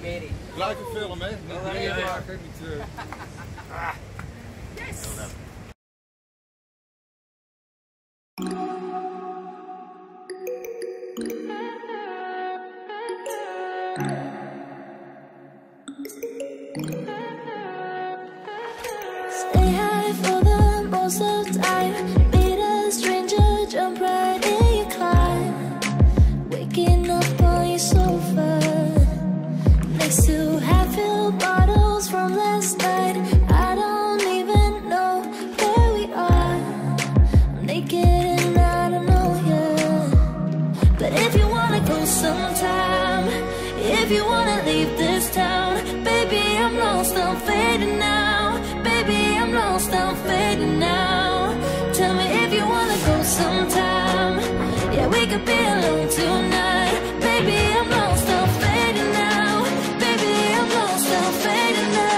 Blijven filmen, hè? Niet meer maken. Yes! Stay high for the most of time. Meet a stranger, jump right in your climb. Waking up on your sofa next to half-filled bottles from last night. I don't even know where we are. I'm naked and I don't know you. But if you wanna go sometime, if you wanna leave this town, baby, I'm lost, I'm fading now. Baby, I'm lost, I'm fading now. Tell me if you wanna go sometime. Yeah, we could be alone tonight. Baby, I'm lost, I'm fading now. Baby, I'm lost, I'm fading now.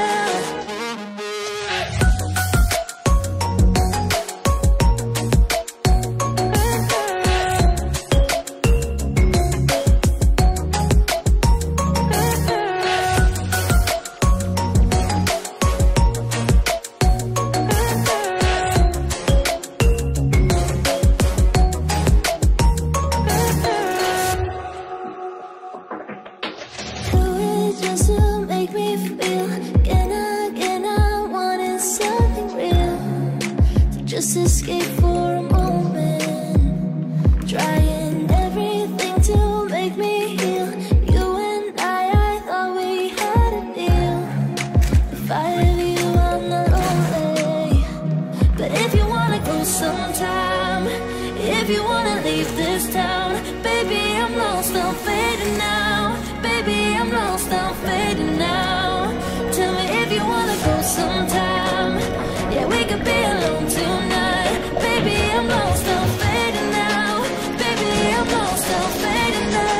Just to make me feel again I wanted something real to just escape for a moment, trying everything to make me heal. You and I thought we had a deal. If I have you, I'm not lonely. But if you wanna go sometime, if you wanna leave this town, baby, I'm lost, I'm fading now. Baby, I'm lost, I'm fading now. Tell me if you wanna go sometime. Yeah, we could be alone tonight. Baby, I'm lost, I'm fading now. Baby, I'm lost, I'm fading now.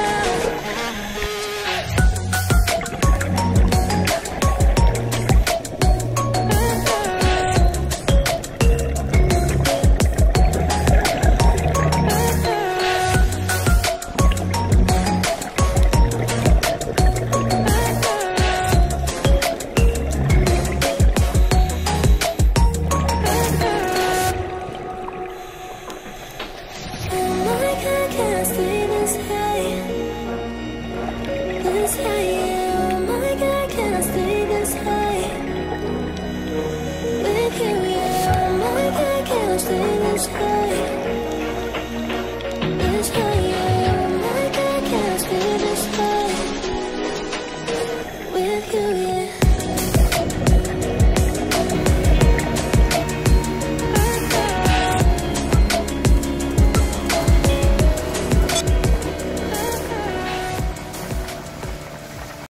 Stay this high.